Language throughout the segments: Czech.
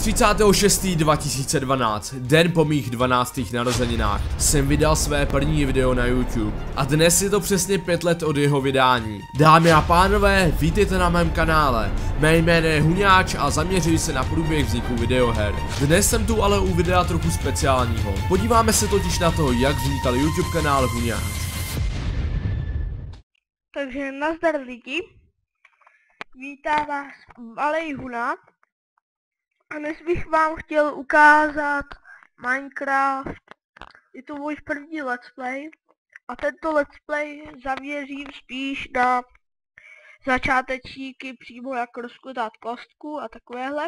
30.6.2012, den po mých 12. narozeninách, jsem vydal své první video na YouTube. A dnes je to přesně 5 let od jeho vydání. Dámy a pánové, vítejte na mém kanále. Mé jméno je Huňáč a zaměřuji se na průběh vzniku videoher. Dnes jsem tu ale u videa trochu speciálního. Podíváme se totiž na to, jak vznikal YouTube kanál Huňáč. Takže nazdar lidi, vítá vás malej Huna a dnes bych vám chtěl ukázat Minecraft. Je to můj první let's play a tento let's play zaměřím spíš na začátečníky, přímo jak rozkládat kostku a takovéhle.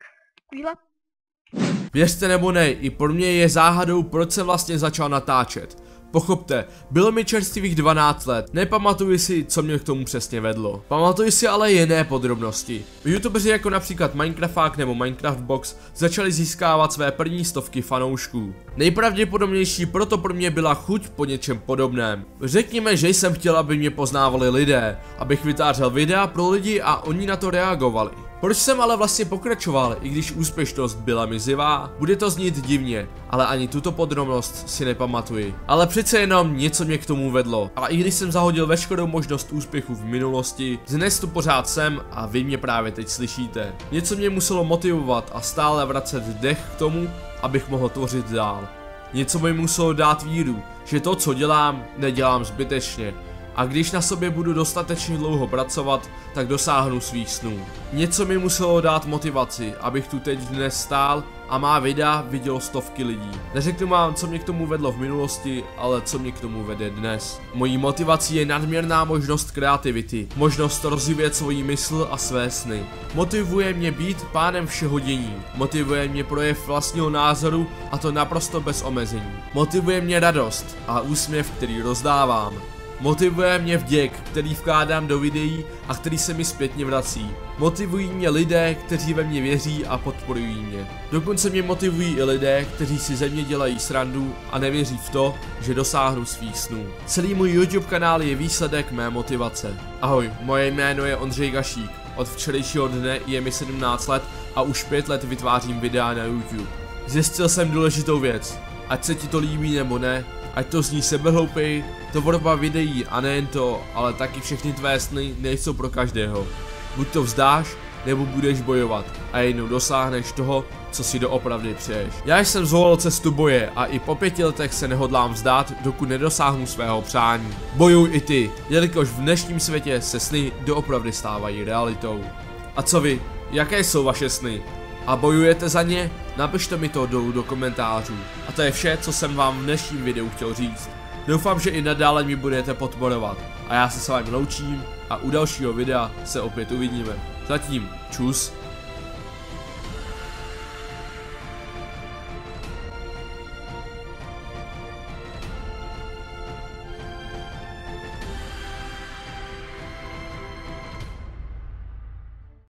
Věřte nebo ne, i pro mě je záhadou, proč jsem vlastně začal natáčet. Pochopte, bylo mi čerstvých 12 let, nepamatuji si, co mě k tomu přesně vedlo. Pamatuji si ale jiné podrobnosti. YouTubeři jako například Minecrafták nebo Minecraftbox začali získávat své první stovky fanoušků. Nejpravděpodobnější proto pro mě byla chuť po něčem podobném. Řekněme, že jsem chtěl, aby mě poznávali lidé, abych vytvářel videa pro lidi a oni na to reagovali. Proč jsem ale vlastně pokračoval, i když úspěšnost byla mizivá? Bude to znít divně, ale ani tuto podrobnost si nepamatuji. Ale přece jenom něco mě k tomu vedlo. A i když jsem zahodil veškerou možnost úspěchu v minulosti, dnes tu pořád jsem a vy mě právě teď slyšíte. Něco mě muselo motivovat a stále vracet dech k tomu, abych mohl tvořit dál. Něco mi muselo dát víru, že to, co dělám, nedělám zbytečně. A když na sobě budu dostatečně dlouho pracovat, tak dosáhnu svých snů. Něco mi muselo dát motivaci, abych tu teď dnes stál a má videa vidělo stovky lidí. Neřeknu vám, co mě k tomu vedlo v minulosti, ale co mě k tomu vede dnes. Mojí motivací je nadměrná možnost kreativity, možnost rozvíjet svoji mysl a své sny. Motivuje mě být pánem všeho dění. Motivuje mě projev vlastního názoru a to naprosto bez omezení. Motivuje mě radost a úsměv, který rozdávám. Motivuje mě vděk, který vkládám do videí a který se mi zpětně vrací. Motivují mě lidé, kteří ve mě věří a podporují mě. Dokonce mě motivují i lidé, kteří si ze mě dělají srandu a nevěří v to, že dosáhnu svých snů. Celý můj YouTube kanál je výsledek mé motivace. Ahoj, moje jméno je Ondřej Gašík. Od včerejšího dne je mi 17 let a už 5 let vytvářím videa na YouTube. Zjistil jsem důležitou věc. Ať se ti to líbí nebo ne, ať to zní sebehloupej, tvorba videí a nejen to, ale taky všechny tvé sny nejsou pro každého. Buď to vzdáš, nebo budeš bojovat a jednou dosáhneš toho, co si doopravdy přeješ. Já jsem zvolil cestu boje a i po 5 letech se nehodlám vzdát, dokud nedosáhnu svého přání. Bojuj i ty, jelikož v dnešním světě se sny doopravdy stávají realitou. A co vy? Jaké jsou vaše sny? A bojujete za ně? Napište mi to dolů do komentářů. A to je vše, co jsem vám v dnešním videu chtěl říct. Doufám, že i nadále mi budete podporovat. A já se s vámi loučím a u dalšího videa se opět uvidíme. Zatím, čus.